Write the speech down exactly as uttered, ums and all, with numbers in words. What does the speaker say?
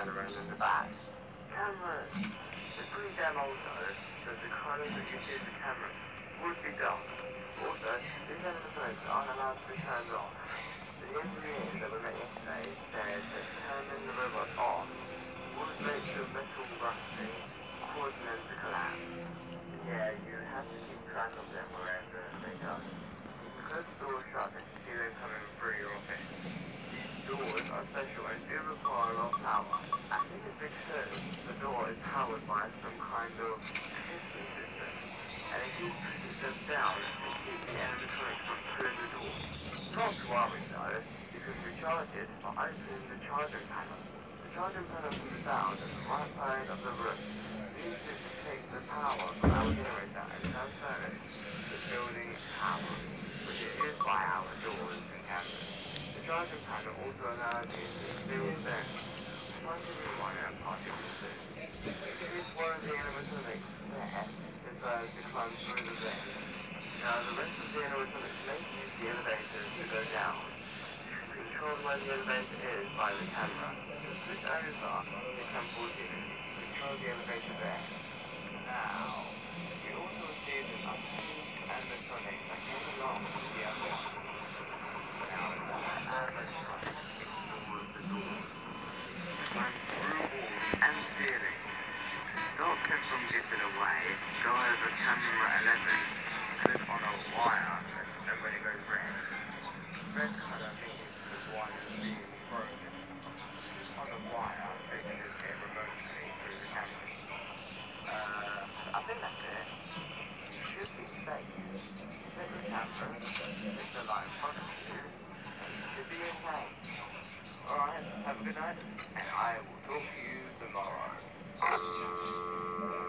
around in the back. Cameras. They're pretty damn old though, so the colours that you see in the camera would be dark. Also, these animatronics aren't allowed to be turned off. The engineer that we met yesterday said that turning the robot on would make the metal rusting, causing them to collapse. Yeah, you have to keep track of them wherever they go. Because the door is shut, they can see them coming through your office. These doors are special and do require a lot of power. I think it's because the door is powered by some kind of piston system. And if you push the system down, it keeps the animatronics from through the door. Not to worry though, you can recharge it by opening the charging panel. The charging panel can be found at the right side of the room. These just take the power from our generator and transfer it to the building's power, which it is by our doors and cameras. The charging panel also allows you to seal the vent, plug in your wire and particle soon. If one of the animatronics there decides to climb through the vent, now the rest of the animatronics may use the elevator to go down. Control where the elevator is by the camera. Switch over to cam fourteen and you can control the elevator there. Now, you also see the unchanged animatronic that came along with the other one. Now, that animatronic ignores the doors, climb through walls and ceilings. To stop them from getting away, go over camera eleven, click on a wire, and when it goes red, red colour means the wire is being broken. On the wire, fixes it remotely through the camera. Uh, I think that's it. You should be safe. Take the camera, take the line in front of you, and you should be okay. Alright, have a good night, and I will talk to you tomorrow.